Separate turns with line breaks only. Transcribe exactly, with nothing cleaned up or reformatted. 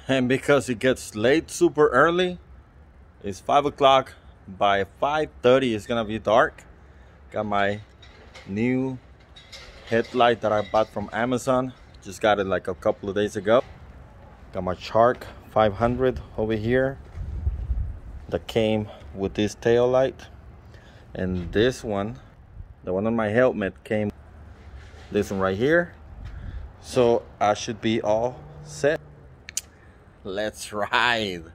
And because it gets late super early, it's five o'clock. By five thirty it's gonna be dark. Got my new headlight that I bought from Amazon. Just got it like a couple of days ago. Got my Shark five hundred over here that came with this tail light, and this one, the one on my helmet, came this one right here. So I should be all set. Let's ride.